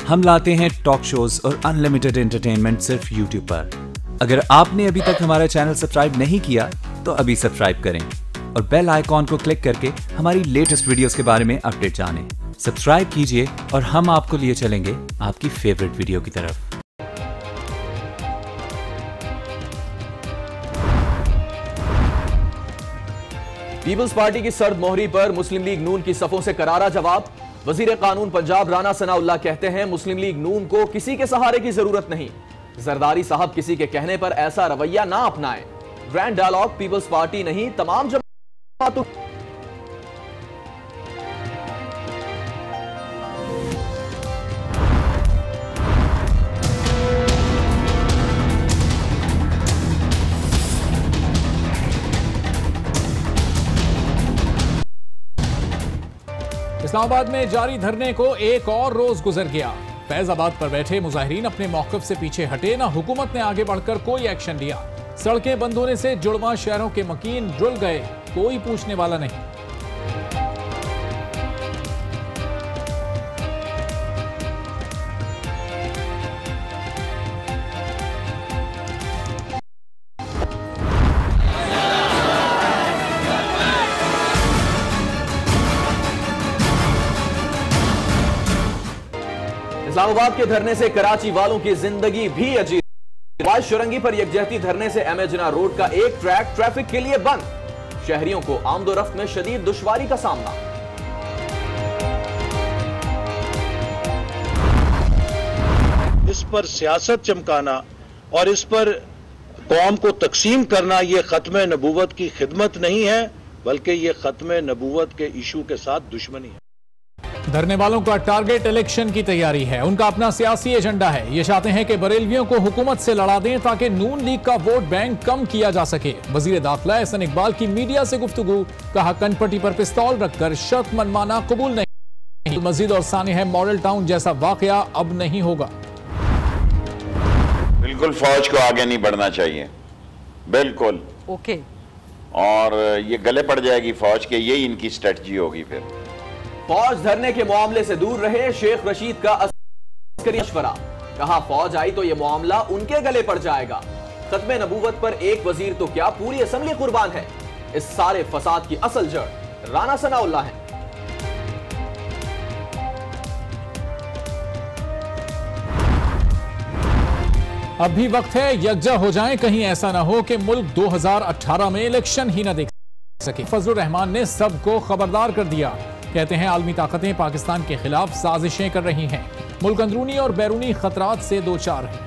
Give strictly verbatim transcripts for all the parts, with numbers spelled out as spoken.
हम लाते हैं टॉक शोज और अनलिमिटेड एंटरटेनमेंट सिर्फ यूट्यूब पर। अगर आपने अभी तक हमारा चैनल सब्सक्राइब नहीं किया तो अभी सब्सक्राइब करें और बेल आइकॉन को क्लिक करके हमारी लेटेस्ट वीडियोस के बारे में अपडेट जानें। सब्सक्राइब कीजिए और हम आपको लिए चलेंगे आपकी फेवरेट वीडियो की तरफ। पीपल्स पार्टी की सर्द मोहरी पर मुस्लिम लीग नून की सफों से करारा जवाब। वजीर कानून पंजाब राना सनाउल्लाह कहते हैं मुस्लिम लीग नून को किसी के सहारे की जरूरत नहीं। जरदारी साहब किसी के कहने पर ऐसा रवैया ना अपनाएं। ग्रैंड डायलॉग पीपल्स पार्टी नहीं तमाम जमातों। इस्लामाबाद में जारी धरने को एक और रोज गुजर गया। फैजाबाद पर बैठे मुजाहिरीन अपने मौकफ से पीछे हटे, ना हुकूमत ने आगे बढ़कर कोई एक्शन लिया। सड़कें बंद होने से जुड़वा शहरों के मकीन रुल गए, कोई पूछने वाला नहीं। इस्लामाबाद के धरने से कराची वालों की जिंदगी भी अजीब। वाइस शुरंगी पर यकजहती धरने से एम ए जिना रोड का एक ट्रैक ट्रैफिक के लिए बंद। शहरियों को आमदोरफ्त में शदीद दुश्वारी का सामना। इस पर सियासत चमकाना और इस पर कौम को तकसीम करना यह खत्म नबूवत की खिदमत नहीं है, बल्कि यह खत्म नबूवत के इशू के साथ दुश्मनी है। धरने वालों का टारगेट इलेक्शन की तैयारी है। उनका अपना सियासी एजेंडा है। ये चाहते हैं कि बरेलवियों को हुकूमत से लड़ा दें ताकि नून लीग का वोट बैंक कम किया जा सके। वजीर दाखिला एहसन इकबाल की मीडिया से गुफ्तगू, कहा कनपट्टी पर पिस्तौल रखकर शर्त मनमाना कबूल नहीं। मस्जिद और सानिह मॉडल टाउन जैसा वाकया अब नहीं होगा। बिल्कुल फौज को आगे नहीं बढ़ना चाहिए, बिल्कुल ओके। और ये गले पड़ जाएगी फौज के, यही इनकी स्ट्रेटजी होगी। फिर फौज धरने के मामले से दूर रहे, शेख रशीद का अस्करी मशवरा। कहा फौज आई तो यह मामला उनके गले पड़ जाएगा। खत्मे नबूवत पर एक वजीर तो क्या पूरी असेंबली कुर्बान है। इस सारे फसाद की असल जड़ राना सनाउल्लाह है। अब भी वक्त है यकजा हो जाएं, कहीं ऐसा ना हो कि मुल्क दो हज़ार अठारह में इलेक्शन ही ना देख सके। फजलुर रहमान ने सबको खबरदार कर दिया। कहते हैं आलमी ताकतें पाकिस्तान के खिलाफ साजिशें कर रही हैं। मुल्क अंदरूनी और बैरूनी खतरात से दो चार हैं।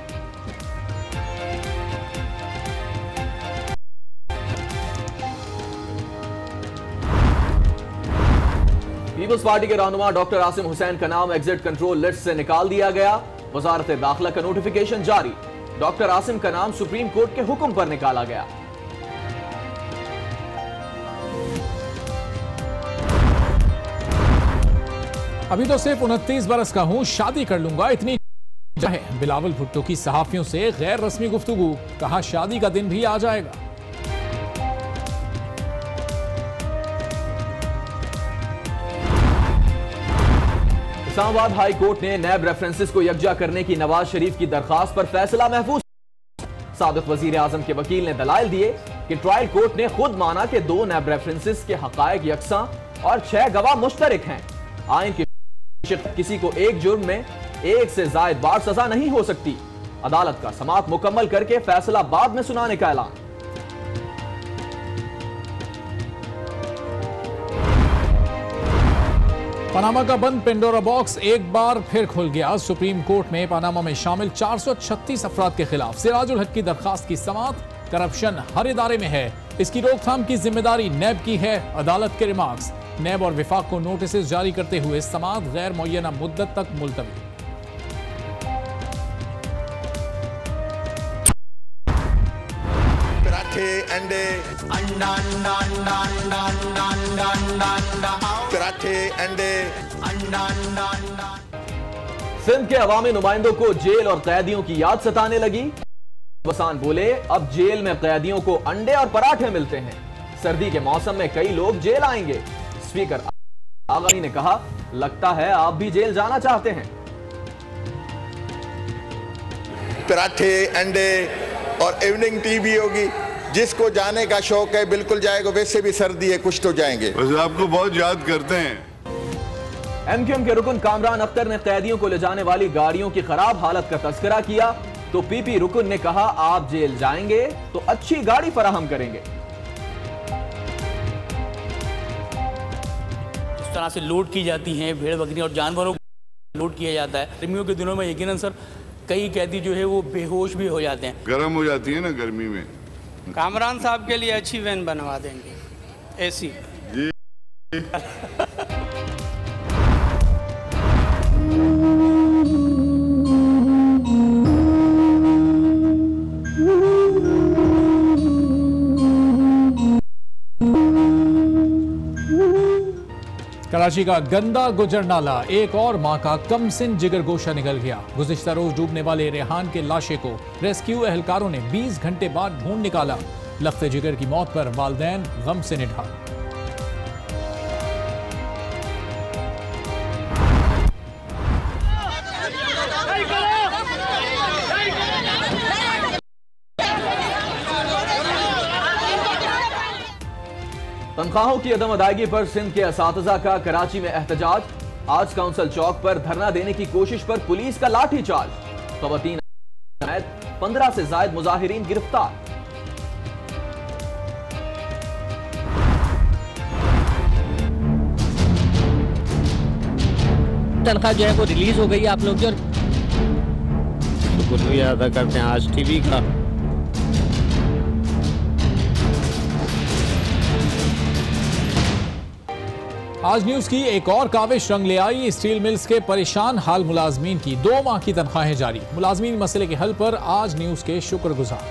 पीपल्स पार्टी के रहनुमा डॉक्टर आसिम हुसैन का नाम एग्जिट कंट्रोल लिस्ट से निकाल दिया गया। वजारत दाखिला का नोटिफिकेशन जारी। डॉक्टर आसिम का नाम सुप्रीम कोर्ट के हुक्म पर निकाला गया। अभी तो सिर्फ उनतीस बरस का हूं, शादी कर लूंगा इतनी है। बिलावल भुट्टो की सहाफियों से गैर रस्मी गुफ्तगू, कहा शादी का दिन भी आ जाएगा। इस्लामाबाद हाई कोर्ट ने नैब रेफरेंसेस को यकजा करने की नवाज शरीफ की दरखास्त पर फैसला महफूज। साबिक वजीर आजम के वकील ने दलाइल दिए कि ट्रायल कोर्ट ने खुद माना कि दो नैब रेफरेंसेस के हकायक यकसां और छह गवाह मुश्तरक हैं। आइन की किसी को एक जुर्म में एक से जायद बार सजा नहीं हो सकती। अदालत का समाअत मुकम्मल करके फैसला बाद में सुनाने का ऐलान। पनामा का बंद पेंडोरा बॉक्स एक बार फिर खुल गया। सुप्रीम कोर्ट में पनामा में शामिल चार सौ छत्तीस अफराद के खिलाफ सिराजुल हक की दरखास्त की समाअत। करप्शन हर इदारे में है, इसकी रोकथाम की जिम्मेदारी नैब की है। अदालत के रिमार्क्स। नैब और विफाक को नोटिस जारी करते हुए समाअत गैर मुअय्यना मुद्दत तक मुलतवी। पराठे अंडे अंडा अंडा अंडा अंडा अंडा अंडा अंडा अंडा पराठे अंडे अंडा अंडा अंडा। सिंध के अवामी नुमाइंदों को जेल और कैदियों की याद सताने लगी। वसान बोले अब जेल में कैदियों को अंडे और पराठे मिलते हैं। सर्दी के मौसम में कई लोग जेल आएंगे। स्पीकर आगानी ने कहा लगता है आप भी जेल जाना चाहते हैं। पराठे, अंडे और इवनिंग टी भी होगी। जिसको जाने का शौक है बिल्कुल जाएगा, वैसे भी सर्दी है, कुछ तो जाएंगे। बस आपको बहुत याद करते हैं। एमक्यूएम के रुकन कामरान अख्तर ने कैदियों को ले जाने वाली गाड़ियों की खराब हालत का तस्करा किया तो पीपी रुकन ने कहा आप जेल जाएंगे तो अच्छी गाड़ी फराहम करेंगे। इस तरह से लूट की जाती हैं भेड़ बकरी और जानवरों को लूट किया जाता है। गर्मियों के दिनों में यकीनन सर कई कैदी जो है वो बेहोश भी हो जाते हैं। गर्म हो जाती है ना गर्मी में। कामरान साहब के लिए अच्छी वैन बनवा देंगे, एसी। जी। कराची का गंदा गुजर नाला एक और मां का कमसिन जिगर गोशा निकल गया। गुज़िश्ता रोज डूबने वाले रेहान के लाशे को रेस्क्यू एहलकारों ने बीस घंटे बाद ढूंढ निकाला। लफ्ते जिगर की मौत पर वालिदैन गम से निढाल। तनख्वाहों की अदम अदायगी पर सिंध के असातिज़ा का कराची में एहतजाज। आज काउंसिल चौक पर धरना देने की कोशिश पर पुलिस का लाठीचार्ज। ख़वातीन समेत पंद्रह से ज्यादा मुजाहिरीन गिरफ्तार। तनख्वाह जो है वो रिलीज हो गई आप लोग की, और शुक्रिया अदा करते हैं आज टीवी का। आज न्यूज की एक और काविश रंग ले आई। स्टील मिल्स के परेशान हाल मुलाजमीन की दो माह की तनख्वाहें जारी। मुलाजमीन मसले के हल पर आज न्यूज के शुक्रगुजार।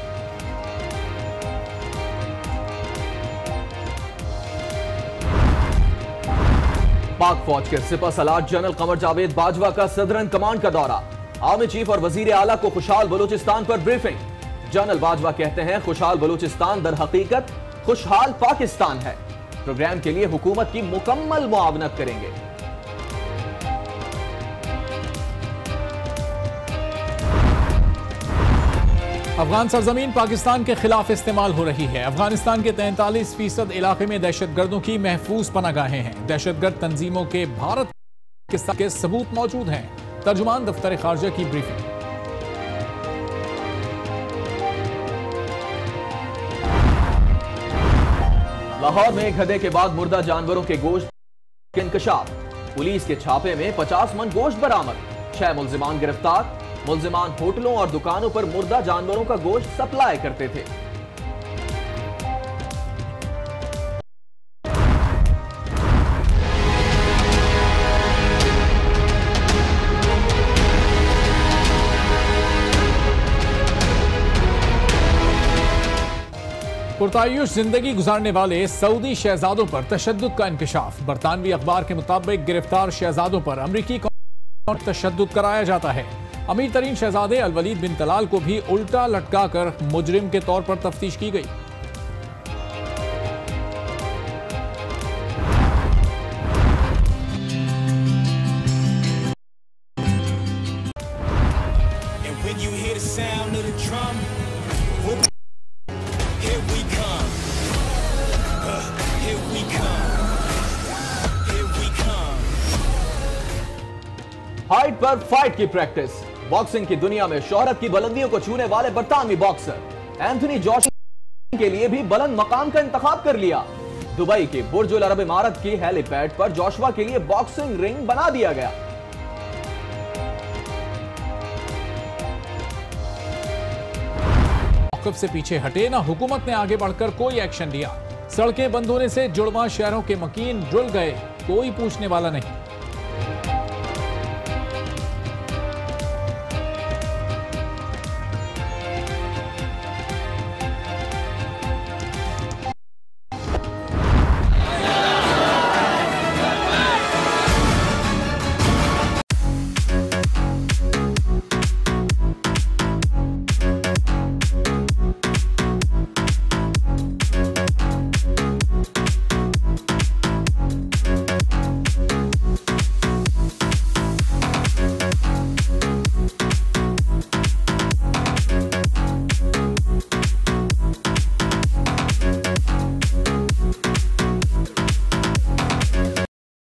पाक फौज के सिपह सलार जनरल कमर जावेद बाजवा का सदरन कमांड का दौरा। आर्मी चीफ और वजीर आला को खुशहाल बलूचिस्तान पर ब्रीफिंग। जनरल बाजवा कहते हैं खुशहाल बलूचिस्तान दर हकीकत खुशहाल पाकिस्तान है। प्रोग्राम के लिए हुकूमत की मुकम्मल मुआवनत करेंगे। अफगान सरजमीन पाकिस्तान के खिलाफ इस्तेमाल हो रही है। अफगानिस्तान के तैंतालीस फीसद इलाके में दहशतगर्दों की महफूज पनागाहें हैं। दहशतगर्द तंजीमों के भारत के सबूत मौजूद हैं। तर्जुमान दफ्तर खारजा की ब्रीफिंग। लाहौर में गधे के बाद मुर्दा जानवरों के गोश्त के इंकशाफ। पुलिस के छापे में पचास मन गोश्त बरामद। छह मुल्जिमान गिरफ्तार। मुल्जिमान होटलों और दुकानों पर मुर्दा जानवरों का गोश्त सप्लाई करते थे। पुरतायुश जिंदगी गुजारने वाले सऊदी शहजादों पर तशद्दुद का इंकशाफ। बरतानवी अखबार के मुताबिक गिरफ्तार शहजादों पर अमरीकी कानून तशद्दुद कराया जाता है। अमीर तरीन शहजादे अल वलीद बिन तलाल को भी उल्टा लटका कर मुजरिम के तौर पर तफ्तीश की गई। हाइट पर फाइट की प्रैक्टिस। बॉक्सिंग की दुनिया में शोहरत की बुलंदियों को छूने वाले बरतानवी बॉक्सर एंथनी जॉशुआ के लिए भी बुलंद मकाम का इंतखाब कर लिया। दुबई के बुर्ज अल अरब इमारत की हेलीपैड पर जॉशुआ के लिए बॉक्सिंग रिंग बना दिया गया। मौक़िफ़ से पीछे हटे ना हुकूमत ने आगे बढ़कर कोई एक्शन लिया। सड़कें बंद होने से जुड़वा शहरों के मकीन रुल गए, कोई पूछने वाला नहीं।